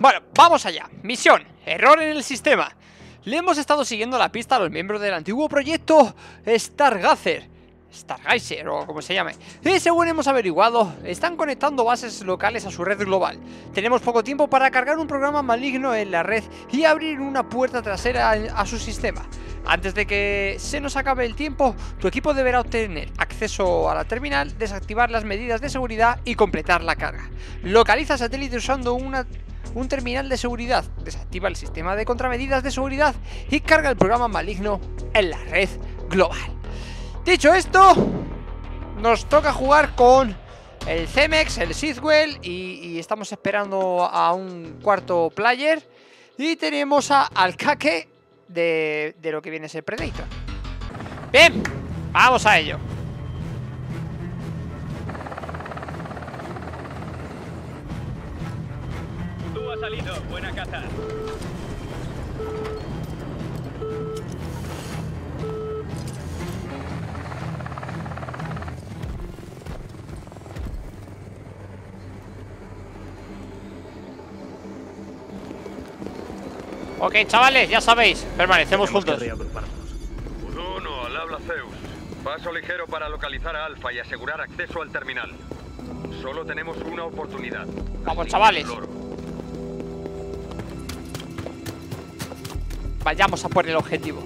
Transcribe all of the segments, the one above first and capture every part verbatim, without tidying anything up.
Bueno, vamos allá. Misión, error en el sistema. Le hemos estado siguiendo la pista a los miembros del antiguo proyecto Stargazer Stargazer o como se llame. Y según hemos averiguado, están conectando bases locales a su red global. Tenemos poco tiempo para cargar un programa maligno en la red y abrir una puerta trasera a su sistema. Antes de que se nos acabe el tiempo, tu equipo deberá obtener acceso a la terminal, desactivar las medidas de seguridad y completar la carga. Localiza satélite usando una, un terminal de seguridad, desactiva el sistema de contramedidas de seguridad y carga el programa maligno en la red global. Dicho esto, nos toca jugar con el Cemex, el Sithwell y, y estamos esperando a un cuarto player. Y tenemos a Alkake de, de lo que viene a ser Predator. Bien, vamos a ello. Tú has salido, buena caza. Ok, chavales, ya sabéis, permanecemos juntos. uno uno, al habla Zeus. Paso ligero para localizar a Alpha y asegurar acceso al terminal. Solo tenemos una oportunidad. Vamos, chavales. Vayamos a por el objetivo.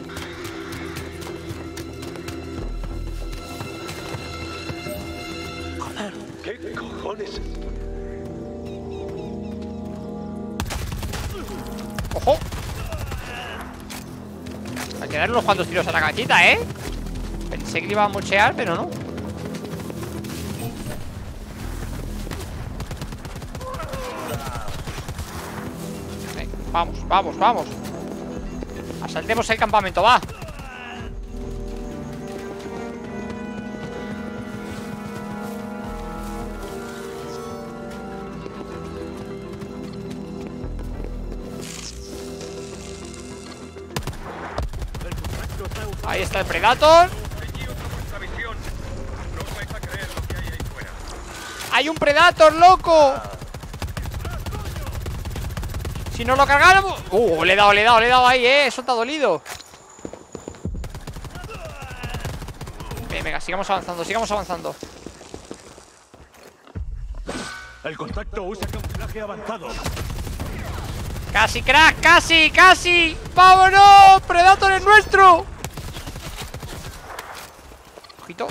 Joder, ¿qué cojones? ¡Ojo! Hay que darle unos cuantos tiros a la cachita, ¿eh? Pensé que iba a mochear, pero no. Venga, vamos, vamos, vamos. Asaltemos el campamento, va. Ahí está el Predator. ¡Hay un Predator, loco! Si no lo cargáramos... Uh, le he dado, le he dado, le he dado ahí, eh. Eso te ha dolido. Venga, venga, sigamos avanzando, sigamos avanzando. El contacto usa camuflaje avanzado. Casi, crack, casi, casi. ¡Vámonos! ¡Predator es nuestro! Ojito.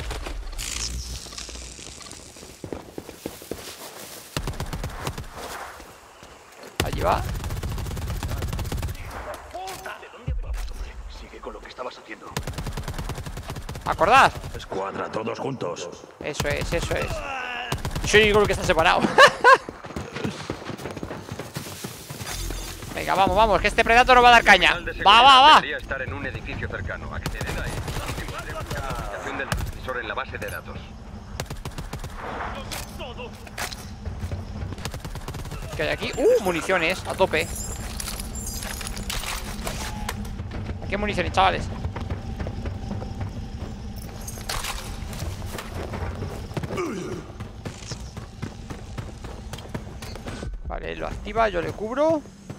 Allí va. Sigue con lo que estabas haciendo. ¿Acordad? Escuadra, todos juntos. Eso es, eso es. Yo digo que está separado. Venga, vamos, vamos, que este Predator no va a dar caña. Va, va, va. Debería estar en un edificio cercano. Acceder a él. Comunicación del transmisor en la base de datos. ¿Qué hay aquí? Uh, municiones, a tope. ¿Qué municiones, chavales? Vale, lo activa, yo le cubro.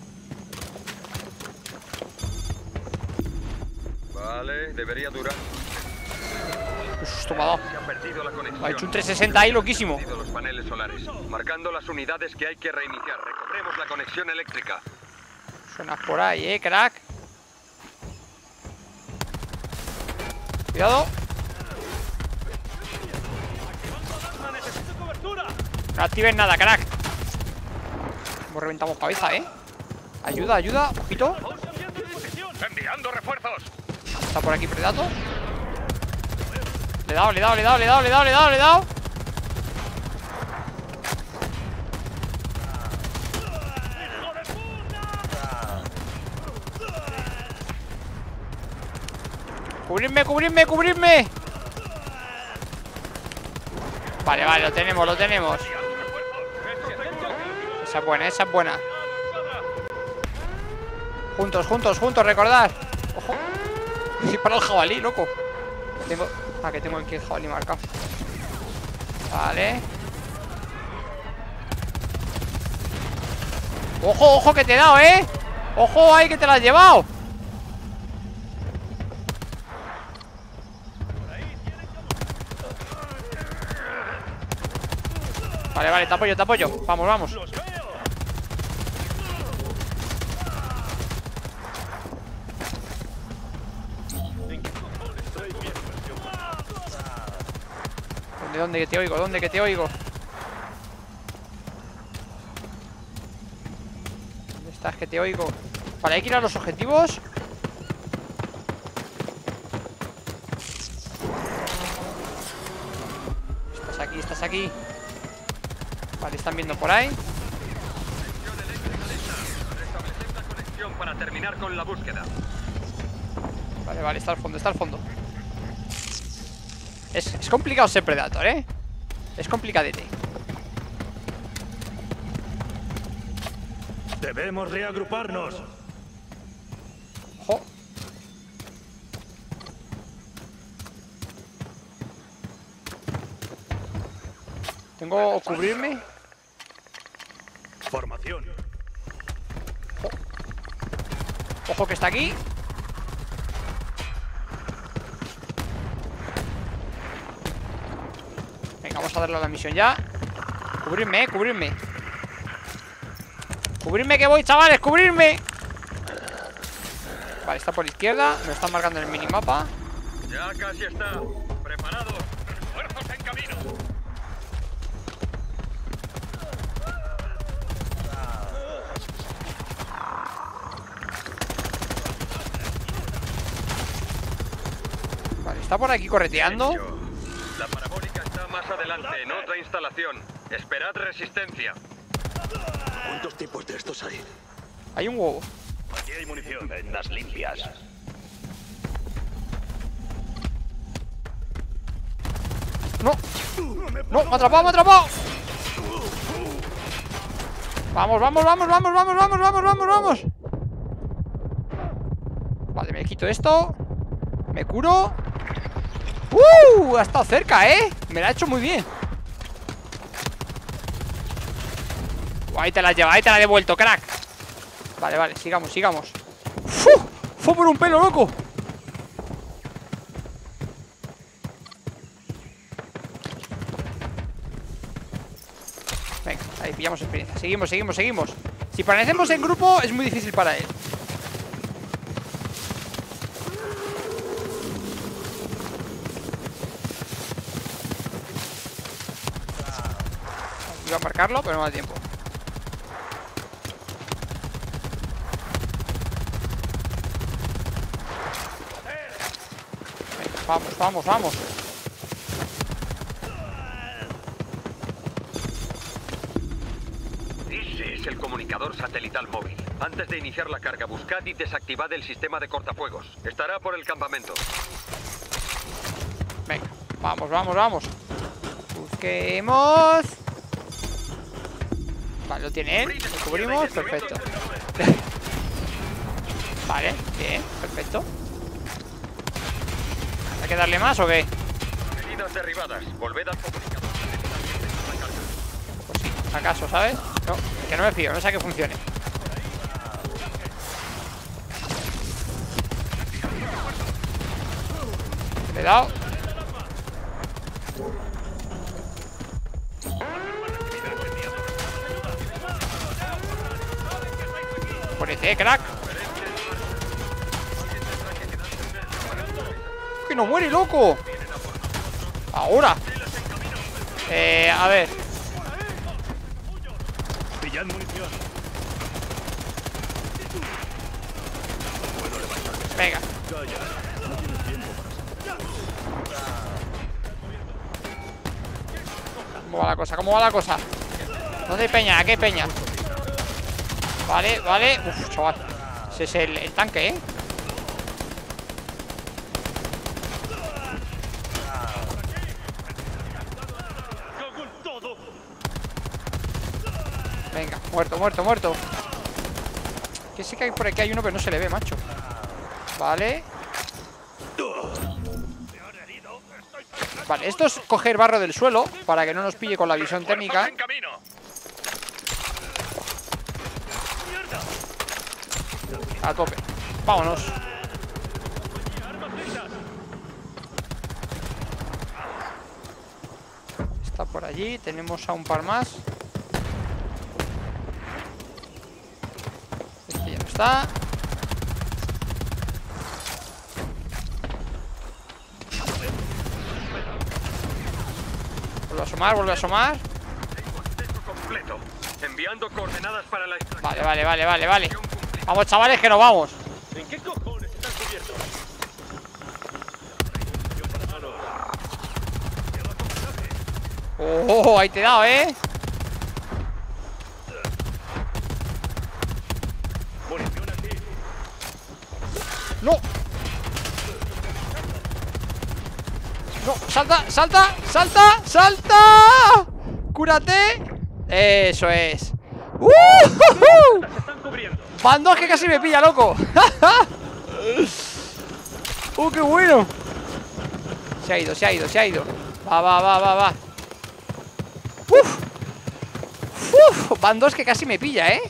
Vale, debería durar. Uf, toma dado. Se ha perdido la conexión. Ha hecho un trescientos sesenta ahí, loquísimo. Los paneles solares, marcando las unidades que hay que reiniciar. Recobremos la conexión eléctrica. Suenas por ahí, eh, crack. Cuidado. No actives nada, crack. Hemos reventado cabeza, eh. Ayuda, ayuda, ojito. Enviando refuerzos. Está por aquí Predator. Le he dado, le he dado, le he dado, le he dado, le he dado, le he dado, le he dado. Cubridme, cubridme, cubridme. Vale, vale, lo tenemos, lo tenemos. Esa es buena, esa es buena. Juntos, juntos, juntos, recordad. Ojo. Para el jabalí, loco. Tengo... Ah, que tengo aquí el jabalí marcado. Vale. Ojo, ojo que te he dado, ¿eh? Ojo ahí que te la has llevado. Vale, vale, te apoyo, te apoyo. Vamos, vamos. ¿Dónde, dónde que te oigo? ¿Dónde que te oigo? ¿Dónde estás que te oigo? Vale, hay que ir a los objetivos. Estás aquí, estás aquí. Vale, están viendo por ahí. Restableced la conexión para terminar con la búsqueda. Vale, vale, está al fondo, está al fondo. Es, es complicado ser Predator, ¿eh? Es complicadete. Debemos reagruparnos. Ojo. Tengo que cubrirme. Formación. Ojo que está aquí. Venga, vamos a darle a la misión ya. Cubrirme, eh, cubrirme. Cubrirme que voy, chavales, cubrirme. Vale, está por la izquierda. Me lo están marcando en el minimapa. Ya casi está. Preparados. Refuerzos en camino. Vale, está por aquí correteando. Hecho. La parabólica está más adelante, en otra instalación. Esperad resistencia. ¿Cuántos tipos de estos hay? Hay un huevo. Aquí hay munición. Vendas limpias. No, no, me ha atrapado, me ha atrapado. Vamos, vamos, vamos, vamos, vamos, vamos, vamos, vamos, vamos. Vale, me quito esto. Me curo. ¡Uh! Ha estado cerca, ¿eh? Me la ha hecho muy bien. Uh, ahí te la has llevado, ahí te la he devuelto, crack. Vale, vale, sigamos, sigamos. ¡Fu! ¡Fue por un pelo, loco! Venga, ahí pillamos experiencia. Seguimos, seguimos, seguimos. Si permanecemos en grupo es muy difícil para él. Iba a marcarlo, pero no me da tiempo. Venga, vamos, vamos, vamos. Ese es el comunicador satelital móvil. Antes de iniciar la carga, buscad y desactivad el sistema de cortafuegos. Estará por el campamento. Venga, vamos, vamos, vamos. Busquemos. Vale, lo tiene él. Lo cubrimos, perfecto. Vale, bien, perfecto. ¿Hay que darle más o qué? Medidas derribadas. Volved al comunicador satelital. Pues sí, acaso, ¿sabes? No, que no me fío, no sé que funcione. Le he dado. Ponete, crack. Que no muere, loco. Ahora. Eh, a ver. Pillad munición. Venga. ¿Cómo va la cosa? ¿Cómo va la cosa? ¿Dónde hay peña? Aquí hay peña. Vale, vale. Uf, chaval. Ese es el, el tanque, ¿eh? Venga, muerto, muerto, muerto. Que sí que hay por aquí, hay uno, pero no se le ve, macho. Vale. Vale, esto es coger barro del suelo para que no nos pille con la visión térmica. A tope. Vámonos. Está por allí. Tenemos a un par más. Este ya no está. Vuelve a asomar, vuelve a asomar. Completo. Enviando coordenadas para la extracción. Vale, vale, vale, vale, vale. Vamos, chavales, que nos vamos. ¿En qué cojones están cubiertos? Oh, ahí te he dado, ¿eh? Munición aquí. ¡No! ¡No! ¡Salta! ¡Salta! ¡Salta! ¡Salta! ¡Cúrate! Eso es. ¡Uh! Se están cubriendo. Van dos que casi me pilla, loco. ¡Uh, qué bueno! Se ha ido, se ha ido, se ha ido. Va, va, va, va, va. ¡Uf! ¡Uf! Van dos que casi me pilla, ¿eh?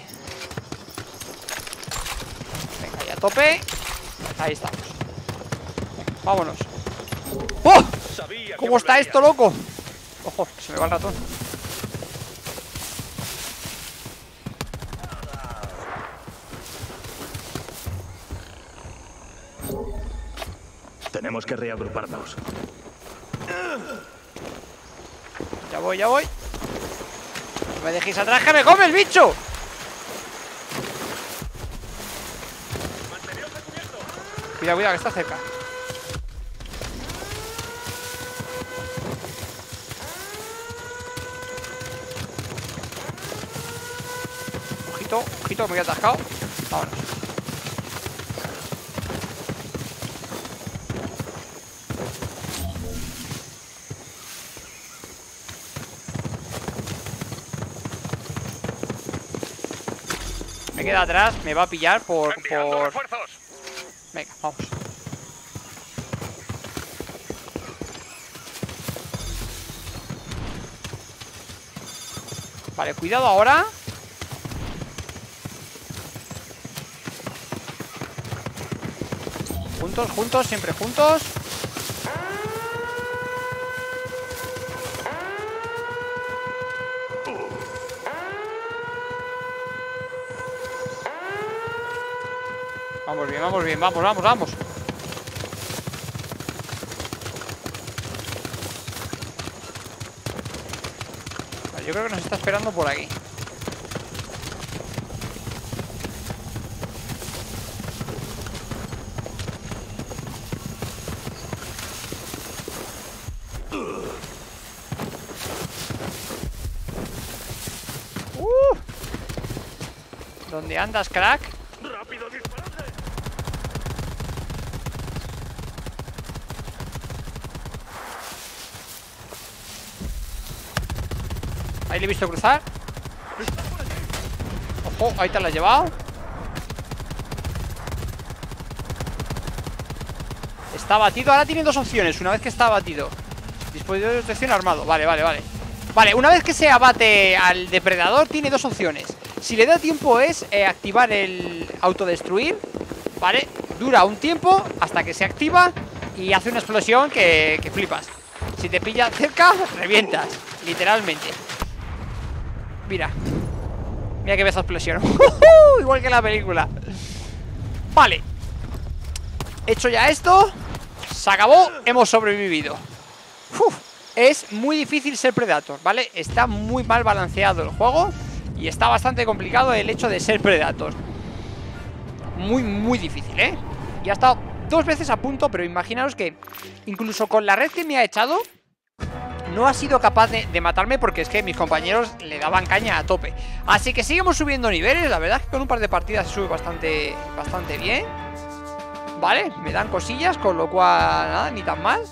Venga, ya a tope. Ahí estamos. Venga, vámonos. ¡Oh! Sabía que ¿Cómo está volvería. esto, loco? Ojo, que se me va el ratón. Tenemos que reagruparnos. Ya voy, ya voy. No me dejéis atrás, que me come el bicho. Cuidado, cuidado, que está cerca. Ojito, ojito, me voy atascado. Vámonos. Me queda atrás, me va a pillar por... Enviando por... refuerzos. Venga, vamos. Vale, cuidado ahora. Juntos, juntos, siempre juntos. Vamos bien, vamos bien, vamos, vamos, vamos. Vale, yo creo que nos está esperando por aquí. Uh. ¿Dónde andas, crack? ¡Rápido, disparadle! Ahí le he visto cruzar. Ojo, ahí te la has llevado. Está batido, ahora tiene dos opciones. Una vez que está batido, dispositivo de detección armado. Vale, vale, vale. Vale, una vez que se abate al depredador, tiene dos opciones. Si le da tiempo es eh, activar el autodestruir. Vale, dura un tiempo hasta que se activa y hace una explosión que, que flipas. Si te pilla cerca, revientas, literalmente. Mira. Mira que ves esa explosión. Igual que en la película. Vale. Hecho ya esto, se acabó, hemos sobrevivido. Uf, es muy difícil ser Predator, ¿vale? Está muy mal balanceado el juego y está bastante complicado el hecho de ser Predator. Muy, muy difícil, ¿eh? Y ha estado dos veces a punto, pero imaginaos que incluso con la red que me ha echado no ha sido capaz de, de matarme, porque es que mis compañeros le daban caña a tope. Así que seguimos subiendo niveles. La verdad es que con un par de partidas se sube bastante, bastante bien. Vale, me dan cosillas, con lo cual nada, ni tan mal.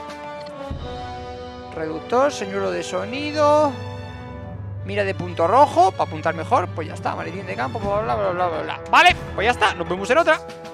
Reductor, señuelo de sonido, mira de punto rojo, para apuntar mejor. Pues ya está, maletín de campo, bla bla bla bla bla. Vale, pues ya está, nos vemos en otra.